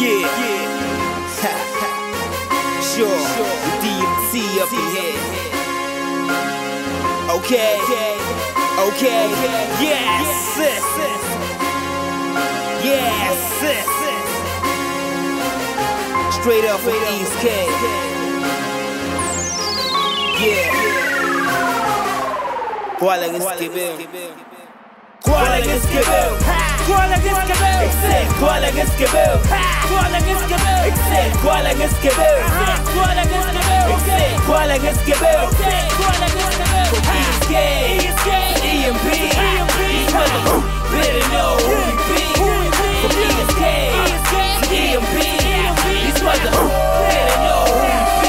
Yeah. Sure. DMT up in here. Okay. Yes. Yes. Straight up from East K. Yeah. Kuala Eskibel. Kuala Eskibel. Kuala Eskibel. Except Kuala Eskibel. Kuala Eskibel. Except Kuala Eskibel. Kuala Eskibel. Except Kuala Eskibel. Kuala Eskibel. East K. EMP. Better know who we be. From East K. EMP. These mother better know who we be.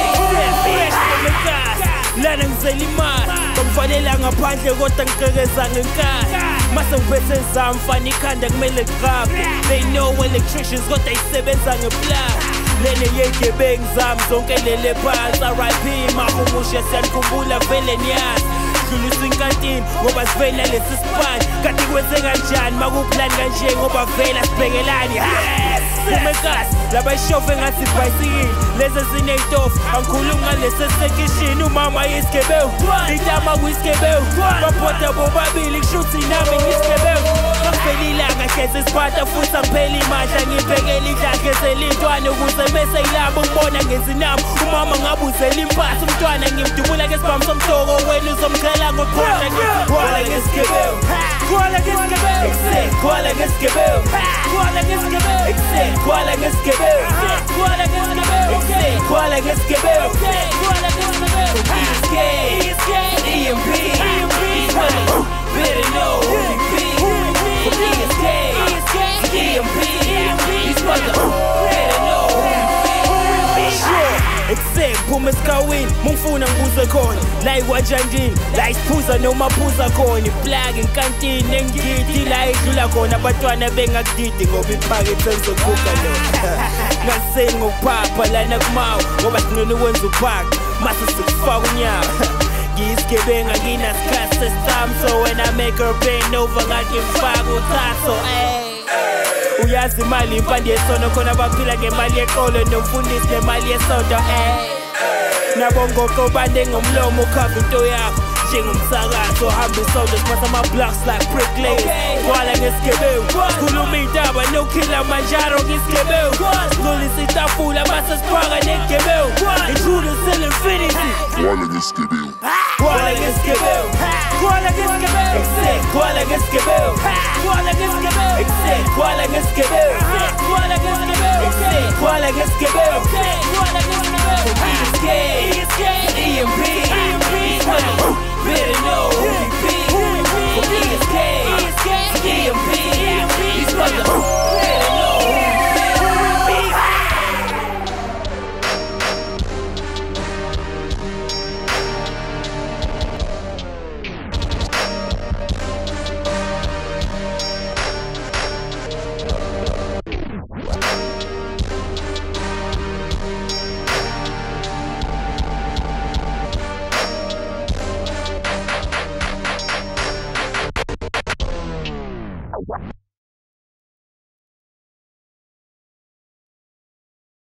Lana ngizelimali Bamfanela ngaphandle kodwa ngigqekeza ngenkani Mase ngiphethe zami fana ikhanda kumele liqaphe They know electricians kodwa isebenza ngeplug Lene yegebengu zami zonke lele phansi R.I.P. Mahumusha siyanikhumbula vele niyazi Dlulisa inkantini ngoba sivela lesi sipani Kanti kwenze kanjani makuplani kanje ngoba vela sibhekelani Kumekasi laba ishofe ngathi ibhayisikili Lezi eziney'tofu angikhulumi ngalesi esekishini Umama yisigebewu Itama kuyisigebewu Baphoda bobabili kushuthi nami ngisigebewu Ngakuvela ilanga hleze siphatha futhi angipheli imandla Ngibhekela idlakhe zelintwana ukuze mese yilabo ngibona ngezinamo Umama ngabuzela impahla umntwana ngimdubula ngesibhamu somhloko wena uzomkhela ngokukhona Kuala ngesigebewu Kuala ngesigebewu Kuala ngesigebewu Kuala ngesigebewu Kuala ngesigebewu Kuala ngesigebewu Kuala ngesigebewu Kuala ngesigebewu East K EMP better know who we be From East K EMP These mother better know who we be Sure Except phuma esikawini mungifuna ngibuze khona La iwajandini la isiphuza noma phuza khona Iplug inkantini engigidi la idlula khona Abantwana bengakudidi ngoba iphakethe ngizokhupha lona Ngaseni ngokuphapha lana kumawu ngoba sinone ukwenza uphaka Mase sikufaka unyawo Ngiyisigebenga nginasikhathi sesami So when I make her bend over ngathi ngifaka uthatho Uyazi imali impande yesono khona baphila ngemali yeqolo nomfundisi nemali yesonto Nabongoko bande ngomlomo ukhava into yakho Njengomsakazo hamba isonto simasa ama-blocks like bricklayers Kuala ngesigebewu Sikhuluma iy'ndaba no-killer manjaro ngisigebewu Sidlulisa itafula mase siphaka negebewu Introduce infinity Kuala ngesigebewu Kuala ngesigebewu Kuala ngesigebewu Kuala ngesigebewu Kuala ngesigebewu Kuala ngesigebewu Kuala ngesigebewu Kuala ngesigebewu Kuala ngesigebewu East K